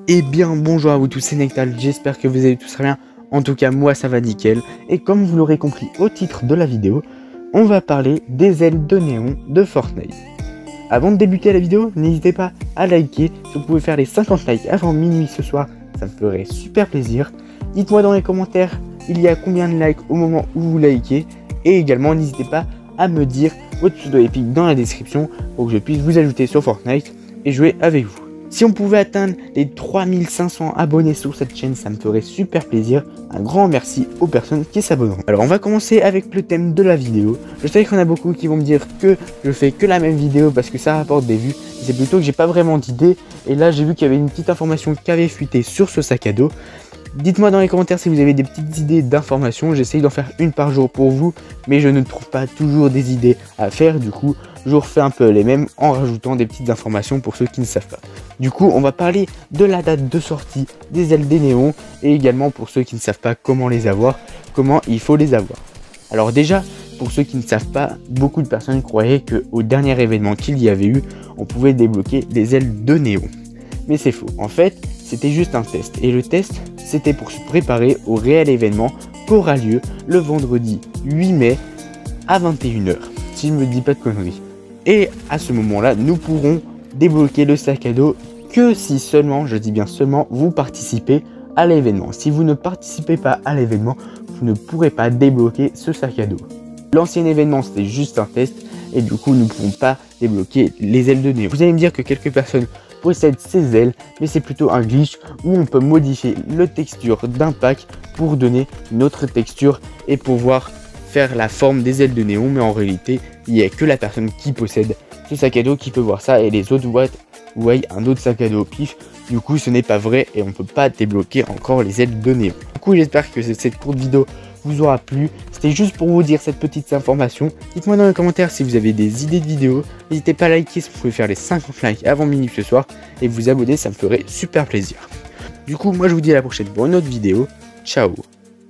Eh bien bonjour à vous tous, c'est Nectal, j'espère que vous allez tous très bien. En tout cas moi ça va nickel. Et comme vous l'aurez compris au titre de la vidéo, on va parler des ailes de néon de Fortnite. Avant de débuter la vidéo, n'hésitez pas à liker. Si vous pouvez faire les 50 likes avant minuit ce soir, ça me ferait super plaisir. Dites-moi dans les commentaires il y a combien de likes au moment où vous likez. Et également n'hésitez pas à me dire votre pseudo épique dans la description pour que je puisse vous ajouter sur Fortnite et jouer avec vous. Si on pouvait atteindre les 3500 abonnés sur cette chaîne, ça me ferait super plaisir. Un grand merci aux personnes qui s'abonneront. Alors on va commencer avec le thème de la vidéo. Je sais qu'il y en a beaucoup qui vont me dire que je fais que la même vidéo parce que ça rapporte des vues. C'est plutôt que j'ai pas vraiment d'idée. Et là j'ai vu qu'il y avait une petite information qui avait fuité sur ce sac à dos. Dites-moi dans les commentaires si vous avez des petites idées d'informations. J'essaye d'en faire une par jour pour vous, mais je ne trouve pas toujours des idées à faire. Du coup, je refais un peu les mêmes en rajoutant des petites informations pour ceux qui ne savent pas. Du coup, on va parler de la date de sortie des ailes des néons et également pour ceux qui ne savent pas comment les avoir, comment il faut les avoir. Alors déjà, pour ceux qui ne savent pas, beaucoup de personnes croyaient qu'au dernier événement qu'il y avait eu, on pouvait débloquer les ailes de néon. Mais c'est faux. En fait, c'était juste un test. Et le test, c'était pour se préparer au réel événement qu'aura lieu le vendredi 8 mai à 21 h, si je ne me dis pas de conneries. Et à ce moment-là, nous pourrons débloquer le sac à dos que si seulement, je dis bien seulement, vous participez à l'événement. Si vous ne participez pas à l'événement, vous ne pourrez pas débloquer ce sac à dos. L'ancien événement, c'était juste un test et du coup, nous ne pouvons pas débloquer les ailes de néon. Vous allez me dire que quelques personnes possèdent ces ailes, mais c'est plutôt un glitch où on peut modifier la texture d'un pack pour donner une autre texture et pouvoir faire la forme des ailes de néon. Mais en réalité, il n'y a que la personne qui possède ce sac à dos qui peut voir ça et les autres voient un autre sac à dos au pif. Du coup, ce n'est pas vrai et on ne peut pas débloquer encore les ailes de néon. Du coup, j'espère que cette courte vidéo vous aura plu. C'était juste pour vous dire cette petite information. Dites-moi dans les commentaires si vous avez des idées de vidéos. N'hésitez pas à liker si vous pouvez faire les 50 likes avant minuit ce soir et vous abonner, ça me ferait super plaisir. Du coup, moi je vous dis à la prochaine pour une autre vidéo. Ciao.